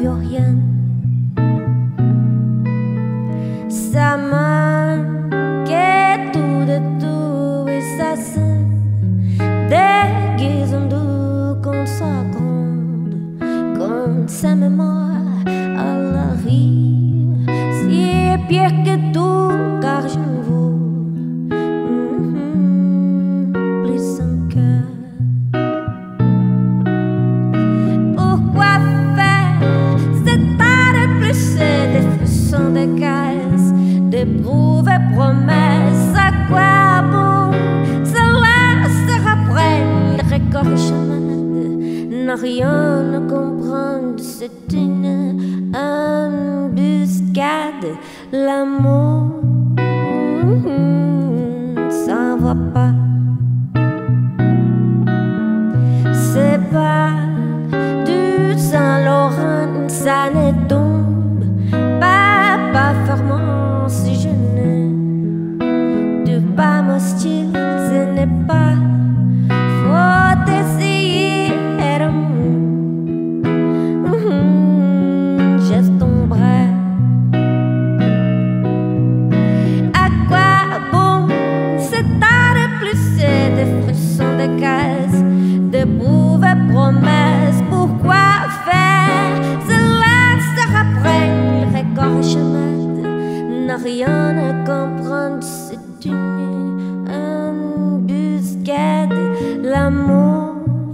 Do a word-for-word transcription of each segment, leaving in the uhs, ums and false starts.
plus rien. Ça manquait tout de tout et ça se déguise en doux quand ça gronde, quand sa mémoire à la vie. C'est pire que tout car je ne vaux mm-hmm, plus un cœur. Pourquoi faire cet art de éplucher des frissons de cases, d'éprouver promesses? À quoi bon cela se reprenne le record chemin? N'a rien à comprendre, c'est une embuscade. L'amour, mm-hmm, ça va pas. C'est pas du Saint-Laurent, ça ne tombe pas, pas formant si je n'ai de pas mon style, ce n'est pas. Faut essayer d'amour. Mm-hmm, geste ton bras. À quoi bon cet art de éplucher des frissons de cases, d'éprouver promesses? Pourquoi faire cela se reprenne le record chemin? N'a rien à comprendre, c'est une embuscade. L'amour,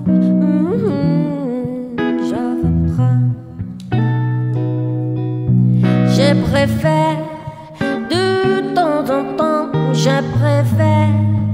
mm-hmm, je veux prendre. Je préfère de temps en temps, je préfère